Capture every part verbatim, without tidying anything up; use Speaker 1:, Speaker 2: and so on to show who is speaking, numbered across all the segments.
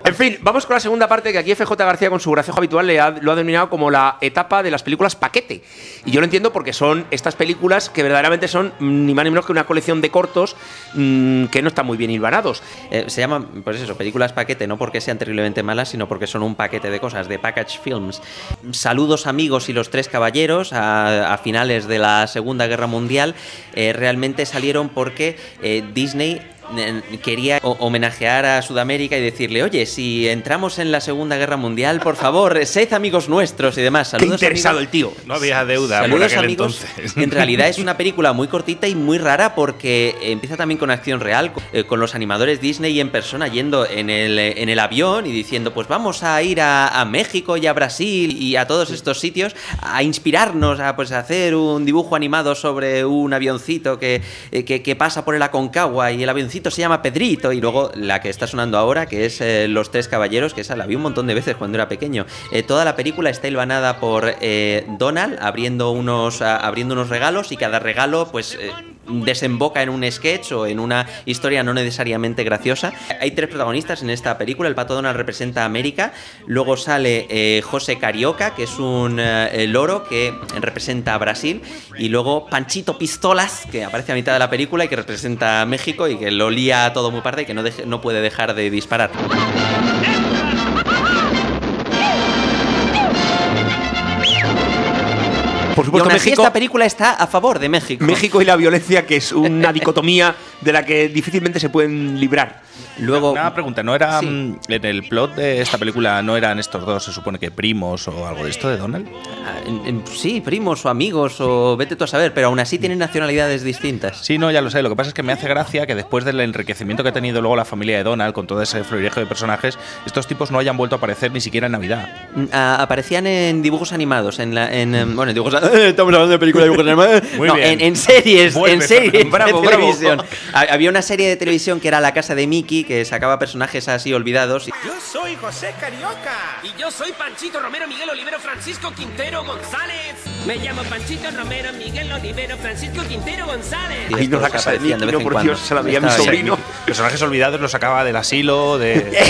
Speaker 1: En fin, vamos con la segunda parte, que aquí F J García, con su gracejo habitual, le ha, lo ha denominado como la etapa de las películas paquete. Y yo lo entiendo porque son estas películas que verdaderamente son ni más ni menos que una colección de cortos mmm, que no están muy bien hilvanados.
Speaker 2: Eh, se llaman, pues eso, películas paquete, no porque sean terriblemente malas, sino porque son un paquete de cosas, de package films. Saludos amigos y los tres caballeros, a, a finales de la Segunda Guerra Mundial, eh, realmente salieron porque eh, Disney quería homenajear a Sudamérica y decirle, oye, si entramos en la Segunda Guerra Mundial, por favor, sed amigos nuestros y demás.
Speaker 1: Saludos, qué interesado amigos. El tío.
Speaker 3: No había deuda.
Speaker 2: Saludos,
Speaker 3: por aquel
Speaker 2: amigos.
Speaker 3: Entonces.
Speaker 2: En realidad es una película muy cortita y muy rara porque empieza también con acción real, con los animadores Disney en persona yendo en el, en el avión y diciendo, pues vamos a ir a, a México y a Brasil y a todos estos sitios a inspirarnos a pues, a hacer un dibujo animado sobre un avioncito que, que, que pasa por el Aconcagua y el avioncito se llama Pedrito. Y luego la que está sonando ahora, que es eh, Los Tres Caballeros, que esa la vi un montón de veces cuando era pequeño. Eh, toda la película está hilvanada por eh, Donald abriendo unos, a, abriendo unos regalos, y cada regalo pues eh, desemboca en un sketch o en una historia no necesariamente graciosa. Hay tres protagonistas en esta película. El Pato Donald representa a América, luego sale eh, José Carioca, que es un eh, loro que representa a Brasil, y luego Panchito Pistolas, que aparece a mitad de la película y que representa a México y que lo lía todo muy parda y que no, deje, no puede dejar de disparar.
Speaker 1: Por supuesto,
Speaker 2: y aún así
Speaker 1: México,
Speaker 2: esta película está a favor de México.
Speaker 1: México y la violencia, que es una dicotomía de la que difícilmente se pueden librar.
Speaker 3: Luego, una pregunta, ¿no era
Speaker 2: sí.
Speaker 3: en el plot de esta película no eran estos dos, se supone que primos o algo de esto de Donald?
Speaker 2: En, en, sí, primos o amigos o vete tú a saber, pero aún así tienen nacionalidades distintas.
Speaker 3: Sí, no, ya lo sé. Lo que pasa es que me hace gracia que después del enriquecimiento que ha tenido luego la familia de Donald con todo ese florilejo de personajes, estos tipos no hayan vuelto a aparecer ni siquiera en Navidad.
Speaker 2: A, aparecían en dibujos animados, en la, en, en bueno, en dibujos. Estamos hablando de películas de dibujos animados.
Speaker 3: Muy
Speaker 2: no,
Speaker 3: bien.
Speaker 2: En, en series,
Speaker 3: Vuelve,
Speaker 2: en series
Speaker 1: bravo,
Speaker 2: de
Speaker 1: bravo.
Speaker 2: televisión. Había una serie de televisión que era La Casa de Mickey, que sacaba personajes así olvidados.
Speaker 4: Yo soy José Carioca.
Speaker 5: Y yo soy Panchito Romero Miguel Olivero Francisco Quintero González. Me llamo Panchito Romero Miguel Olivero Francisco Quintero González.
Speaker 1: Ay, no, La Casa de Mickey, no, por Dios, se la veía mi sobrino.
Speaker 3: Personajes olvidados los sacaba del asilo, de... de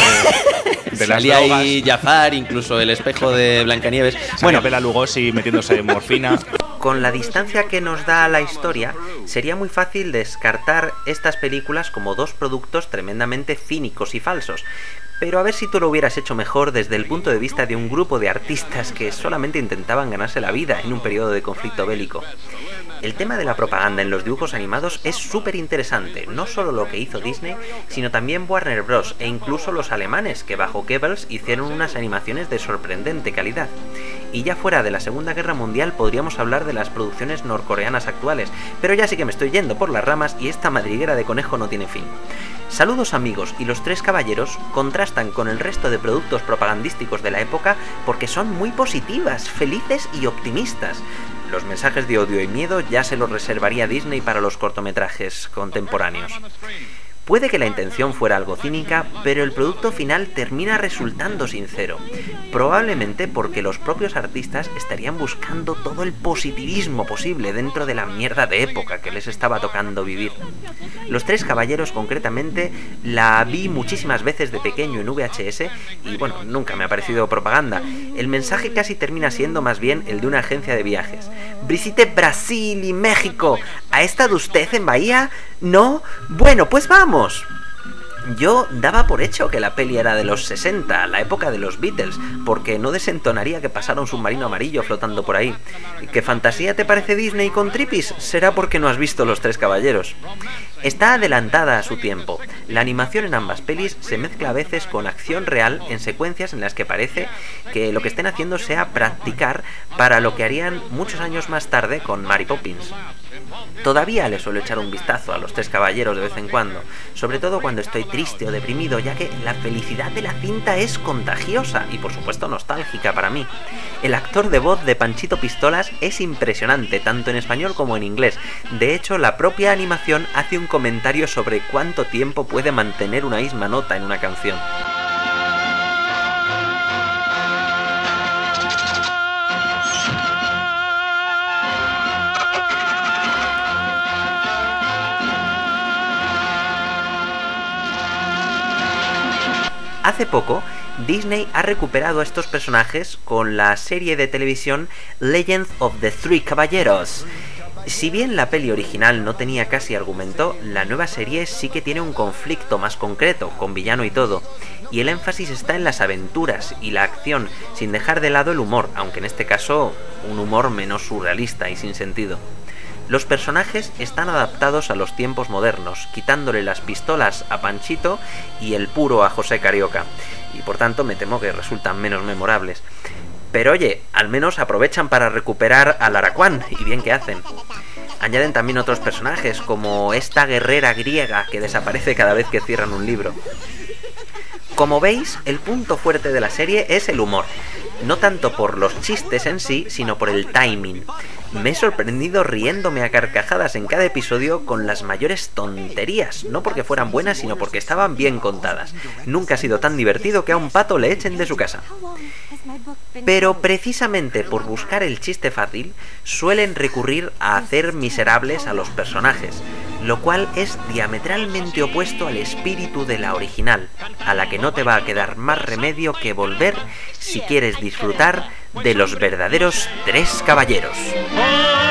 Speaker 3: De las
Speaker 2: Salía
Speaker 3: drogas.
Speaker 2: ahí Jafar, incluso el espejo de Blancanieves.
Speaker 3: Bueno, Bela Lugosi metiéndose morfina.
Speaker 2: Con la distancia que nos da la historia, sería muy fácil descartar estas películas como dos productos tremendamente cínicos y falsos. Pero a ver si tú lo hubieras hecho mejor desde el punto de vista de un grupo de artistas que solamente intentaban ganarse la vida en un periodo de conflicto bélico. El tema de la propaganda en los dibujos animados es súper interesante, no solo lo que hizo Disney, sino también Warner Bros. E incluso los alemanes, que bajo Goebbels hicieron unas animaciones de sorprendente calidad. Y ya fuera de la Segunda Guerra Mundial podríamos hablar de las producciones norcoreanas actuales, pero ya sí que me estoy yendo por las ramas y esta madriguera de conejo no tiene fin. Saludos amigos y Los Tres Caballeros contrastan con el resto de productos propagandísticos de la época porque son muy positivas, felices y optimistas. Los mensajes de odio y miedo ya se los reservaría Disney para los cortometrajes contemporáneos. Puede que la intención fuera algo cínica, pero el producto final termina resultando sincero. Probablemente porque los propios artistas estarían buscando todo el positivismo posible dentro de la mierda de época que les estaba tocando vivir. Los Tres Caballeros, concretamente, la vi muchísimas veces de pequeño en V H S y, bueno, nunca me ha parecido propaganda. El mensaje casi termina siendo más bien el de una agencia de viajes. Visite Brasil y México. ¿Ha estado usted en Bahía? ¿No? Bueno, pues vamos. Yo daba por hecho que la peli era de los sesenta, la época de los Beatles, porque no desentonaría que pasara un submarino amarillo flotando por ahí. ¿Qué fantasía te parece Disney con tripis? Será porque no has visto Los Tres Caballeros. Está adelantada a su tiempo. La animación en ambas pelis se mezcla a veces con acción real en secuencias en las que parece que lo que estén haciendo sea practicar para lo que harían muchos años más tarde con Mary Poppins. Todavía le suelo echar un vistazo a Los Tres Caballeros de vez en cuando, sobre todo cuando estoy triste o deprimido, ya que la felicidad de la cinta es contagiosa y por supuesto nostálgica para mí. El actor de voz de Panchito Pistolas es impresionante, tanto en español como en inglés. De hecho, la propia animación hace un comentario sobre cuánto tiempo puede mantener una misma nota en una canción. Hace poco, Disney ha recuperado a estos personajes con la serie de televisión Legend of the Three Caballeros. Si bien la peli original no tenía casi argumento, la nueva serie sí que tiene un conflicto más concreto, con villano y todo, y el énfasis está en las aventuras y la acción, sin dejar de lado el humor, aunque en este caso un humor menos surrealista y sin sentido. Los personajes están adaptados a los tiempos modernos, quitándole las pistolas a Panchito y el puro a José Carioca, y por tanto me temo que resultan menos memorables. Pero oye, al menos aprovechan para recuperar al Aracuán, y bien que hacen. Añaden también otros personajes, como esta guerrera griega que desaparece cada vez que cierran un libro. Como veis, el punto fuerte de la serie es el humor. No tanto por los chistes en sí, sino por el timing. Me he sorprendido riéndome a carcajadas en cada episodio con las mayores tonterías, no porque fueran buenas, sino porque estaban bien contadas. Nunca ha sido tan divertido que a un pato le echen de su casa. Pero precisamente por buscar el chiste fácil, suelen recurrir a hacer miserables a los personajes, lo cual es diametralmente opuesto al espíritu de la original, a la que no te va a quedar más remedio que volver si quieres disfrutar de los verdaderos Tres Caballeros.